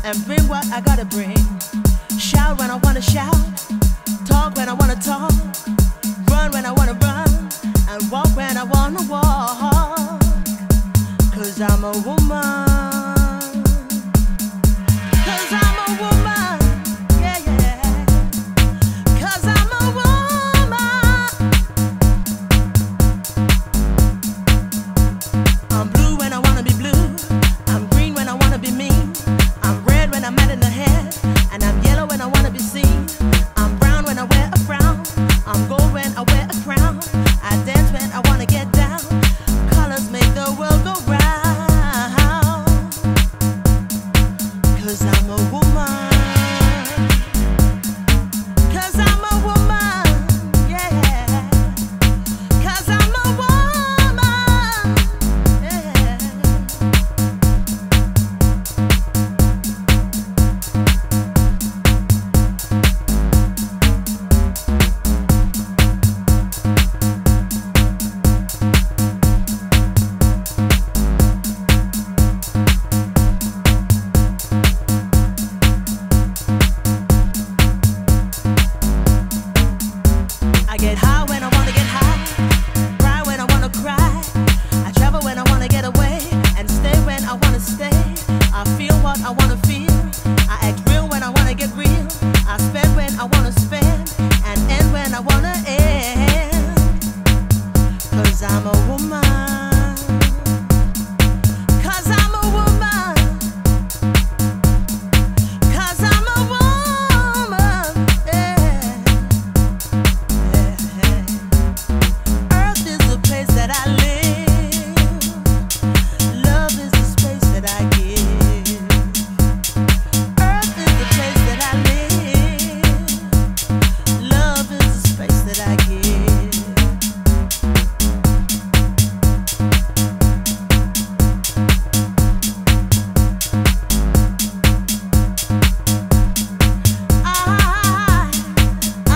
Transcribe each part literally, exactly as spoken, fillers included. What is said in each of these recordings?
and bring what I gotta bring. Shout when I wanna shout, talk when I wanna talk, run when I wanna run, and walk when I wanna walk. Cause I'm a woman, cause I'm a woman, yeah, yeah. Cause I'm a woman. I'm blue when I wanna be blue, I'm green when I wanna be mean, I'm red when I'm mad in the head, and I'm yellow when I wanna be seen. I'm brown when I wear a frown, I'm gold when I wear a crown, I dance when I wanna get down. Colors make the world go round. Cause I'm a woman, cause I'm a woman, yeah. Cause I'm a woman, yeah. I get high when I wanna get high, cry when I wanna cry. I travel when I wanna get away, and stay when I wanna stay. I feel what I wanna feel, I act real when I wanna get real. I spend when I wanna spend, and end when I wanna end. Cause I'm a woman, cause I'm a woman, cause I'm a woman, yeah. Earth is the place that I live. Love is the space that I give. Earth is the place that I live. Love is the space that I give. I, I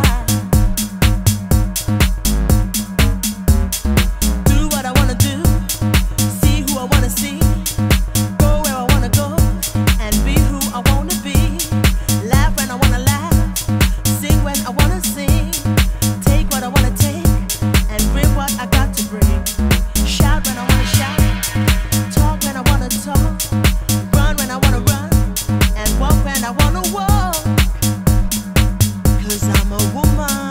do what I wanna do, see who I wanna see, go where I wanna go, and be who I wanna be. Laugh when I wanna laugh, sing when I wanna sing, take what I wanna take, and bring what I got to bring. Shout when I wanna shout, talk when I wanna talk, run when I wanna run, and walk when I wanna walk. Cause I'm a woman,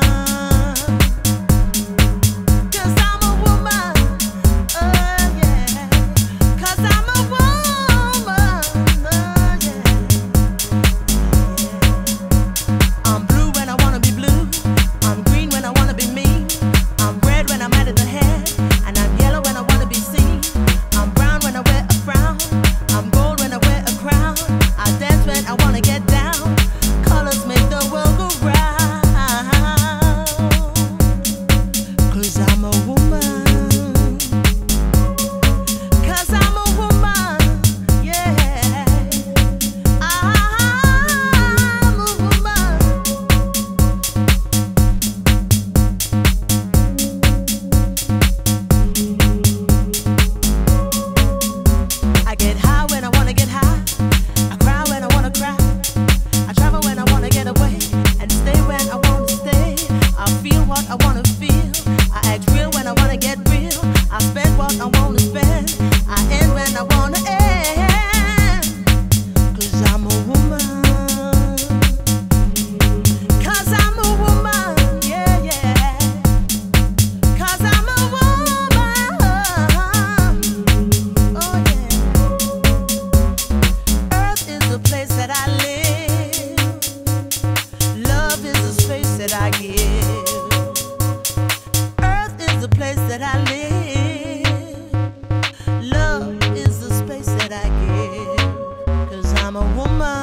cause I'm a woman, oh yeah. Cause I'm a woman, oh yeah. I'm blue when I wanna be blue, I'm green when I wanna be mean, I'm red when I'm mad in the head, and I'm yellow when I wanna be seen. I'm brown when I wear a frown, I'm gold when I wear a crown, I dance when I wanna get down. Colors make the world go round. Cause I'm a woman, cause I'm a woman, yeah. I'm a woman. I get high when I wanna get high, I cry when I wanna cry, I travel when I wanna get away, and stay when I wanna stay. I feel what I wanna feel, I act real when I wanna get real. I spend what I wanna spend, I end when I wanna end. Cause I'm a woman, cause I'm a woman, yeah, yeah. Cause I'm a woman, oh yeah. Earth is the place that I live. Love is the space that I give. Earth is the place that I live. Love is the space that I give. Cause I'm a woman.